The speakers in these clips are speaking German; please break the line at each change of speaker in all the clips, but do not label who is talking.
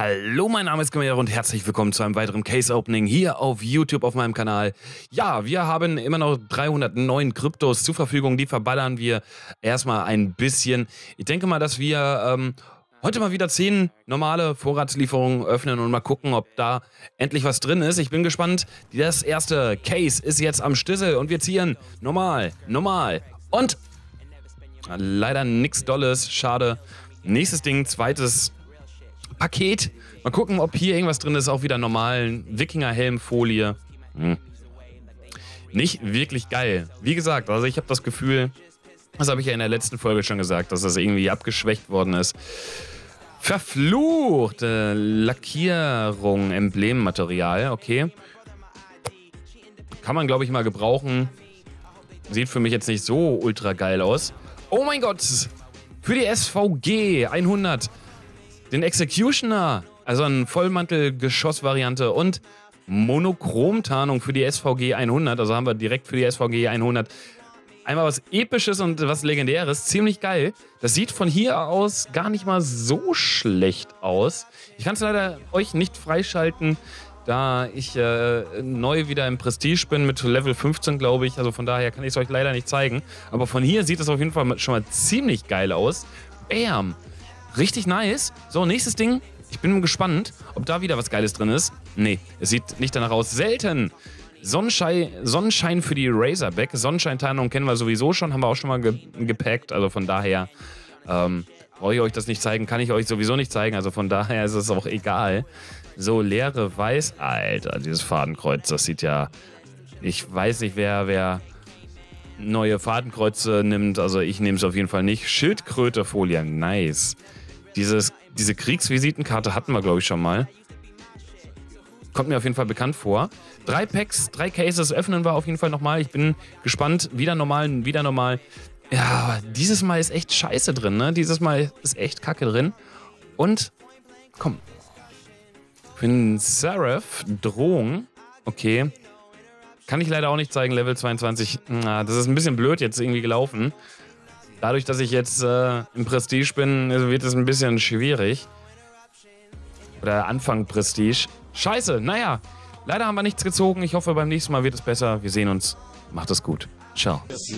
Hallo, mein Name ist Gamero und herzlich willkommen zu einem weiteren Case-Opening hier auf YouTube auf meinem Kanal. Ja, wir haben immer noch 309 Kryptos zur Verfügung, die verballern wir erstmal ein bisschen. Ich denke mal, dass wir heute mal wieder 10 normale Vorratslieferungen öffnen und mal gucken, ob da endlich was drin ist. Ich bin gespannt. Das erste Case ist jetzt am Stissel und wir ziehen normal und leider nichts Dolles, schade. Nächstes Ding, zweites Paket. Mal gucken, ob hier irgendwas drin ist. Auch wieder normalen Wikinger-Helmfolie. Nicht wirklich geil. Wie gesagt, also ich habe das Gefühl, das habe ich ja in der letzten Folge schon gesagt, dass das irgendwie abgeschwächt worden ist. Verfluchte Lackierung, Emblemmaterial, okay. Kann man, glaube ich, mal gebrauchen. Sieht für mich jetzt nicht so ultra geil aus. Oh mein Gott! Für die SVG 100. Den Executioner, also eine Vollmantel-Geschoss-Variante und Monochrom-Tarnung für die SVG 100. Also haben wir direkt für die SVG 100 einmal was Episches und was Legendäres. Ziemlich geil. Das sieht von hier aus gar nicht mal so schlecht aus. Ich kann es leider euch nicht freischalten, da ich neu wieder im Prestige bin mit Level 15, glaube ich. Also von daher kann ich es euch leider nicht zeigen. Aber von hier sieht es auf jeden Fall schon mal ziemlich geil aus. Bam! Richtig nice. So, nächstes Ding. Ich bin gespannt, ob da wieder was Geiles drin ist. Nee, es sieht nicht danach aus. Selten. Sonnenschein für die Razorback. Sonnenscheintarnung kennen wir sowieso schon. Haben wir auch schon mal gepackt. Also von daher brauche ich euch das nicht zeigen. Kann ich euch sowieso nicht zeigen. Also von daher ist es auch egal. So, leere Weiß. Alter, dieses Fadenkreuz. Das sieht ja... Ich weiß nicht, wer neue Fadenkreuze nimmt. Also ich nehme es auf jeden Fall nicht. Schildkrötefolie. Nice. Diese Kriegsvisitenkarte hatten wir, glaube ich, schon mal. Kommt mir auf jeden Fall bekannt vor. 3 Packs, 3 Cases öffnen wir auf jeden Fall nochmal. Ich bin gespannt. Wieder normal. Ja, dieses Mal ist echt Scheiße drin, ne? Dieses Mal ist echt Kacke drin. Und, komm. Für den Seraph, Drohung. Okay. Kann ich leider auch nicht zeigen, Level 22. Na, das ist ein bisschen blöd jetzt irgendwie gelaufen. Dadurch, dass ich jetzt im Prestige bin, wird es ein bisschen schwierig. Oder Anfang Prestige. Scheiße, naja. Leider haben wir nichts gezogen. Ich hoffe, beim nächsten Mal wird es besser. Wir sehen uns. Macht es gut. Ciao.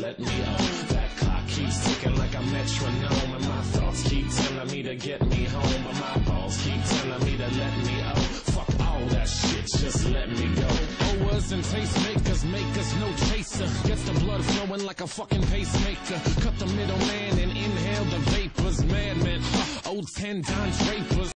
And tastemakers make us no chaser. Gets the blood flowing like a fucking pacemaker. Cut the middleman and inhale the vapors. Madman, old 10 Don Drapers.